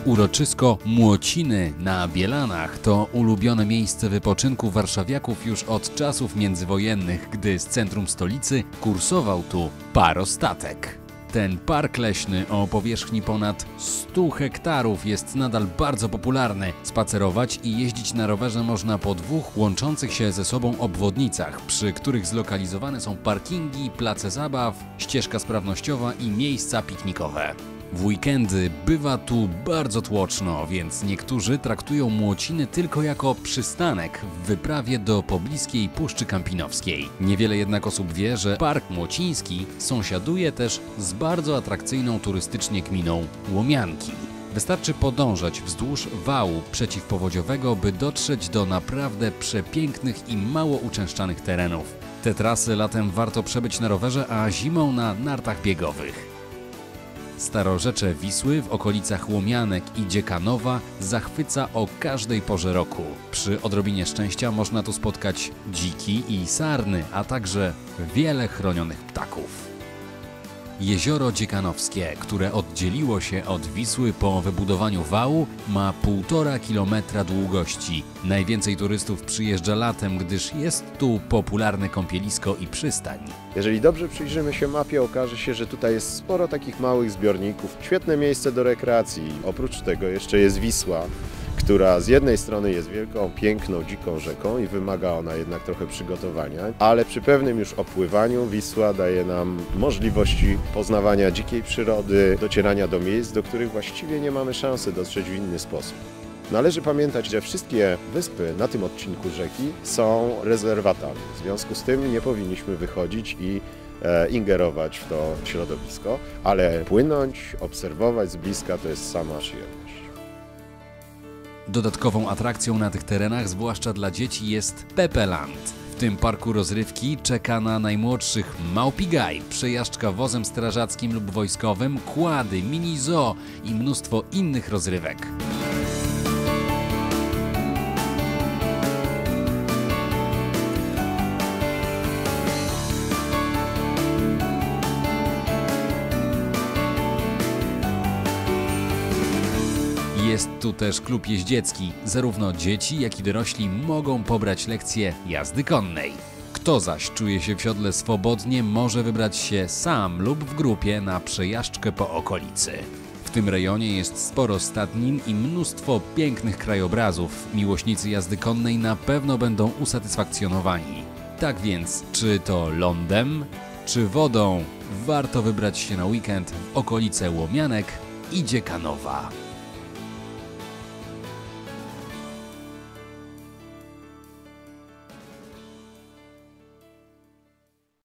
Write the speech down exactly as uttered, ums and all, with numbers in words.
Uroczysko Młociny na Bielanach to ulubione miejsce wypoczynku warszawiaków już od czasów międzywojennych, gdy z centrum stolicy kursował tu parostatek. Ten park leśny o powierzchni ponad stu hektarów jest nadal bardzo popularny. Spacerować i jeździć na rowerze można po dwóch łączących się ze sobą obwodnicach, przy których zlokalizowane są parkingi, place zabaw, ścieżka sprawnościowa i miejsca piknikowe. W weekendy bywa tu bardzo tłoczno, więc niektórzy traktują Młociny tylko jako przystanek w wyprawie do pobliskiej Puszczy Kampinowskiej. Niewiele jednak osób wie, że Park Młociński sąsiaduje też z bardzo atrakcyjną turystycznie gminą Łomianki. Wystarczy podążać wzdłuż wału przeciwpowodziowego, by dotrzeć do naprawdę przepięknych i mało uczęszczanych terenów. Te trasy latem warto przebyć na rowerze, a zimą na nartach biegowych. Starorzecze Wisły w okolicach Łomianek i Dziekanowa zachwyca o każdej porze roku. Przy odrobinie szczęścia można tu spotkać dziki i sarny, a także wiele chronionych ptaków. Jezioro Dziekanowskie, które oddzieliło się od Wisły po wybudowaniu wału, ma półtora kilometra długości. Najwięcej turystów przyjeżdża latem, gdyż jest tu popularne kąpielisko i przystań. Jeżeli dobrze przyjrzymy się mapie, okaże się, że tutaj jest sporo takich małych zbiorników. Świetne miejsce do rekreacji. Oprócz tego jeszcze jest Wisła, która z jednej strony jest wielką, piękną, dziką rzeką i wymaga ona jednak trochę przygotowania, ale przy pewnym już opływaniu Wisła daje nam możliwości poznawania dzikiej przyrody, docierania do miejsc, do których właściwie nie mamy szansy dotrzeć w inny sposób. Należy pamiętać, że wszystkie wyspy na tym odcinku rzeki są rezerwatami. W związku z tym nie powinniśmy wychodzić i e, ingerować w to środowisko, ale płynąć, obserwować z bliska to jest sama przyjemność. Dodatkową atrakcją na tych terenach, zwłaszcza dla dzieci, jest Pepeland. W tym parku rozrywki czeka na najmłodszych Małpigaj, przejażdżka wozem strażackim lub wojskowym, kłady, mini zoo i mnóstwo innych rozrywek. Jest tu też klub jeździecki. Zarówno dzieci, jak i dorośli mogą pobrać lekcję jazdy konnej. Kto zaś czuje się w siodle swobodnie, może wybrać się sam lub w grupie na przejażdżkę po okolicy. W tym rejonie jest sporo stadnin i mnóstwo pięknych krajobrazów. Miłośnicy jazdy konnej na pewno będą usatysfakcjonowani. Tak więc, czy to lądem, czy wodą, warto wybrać się na weekend w okolice Łomianek i Dziekanowa.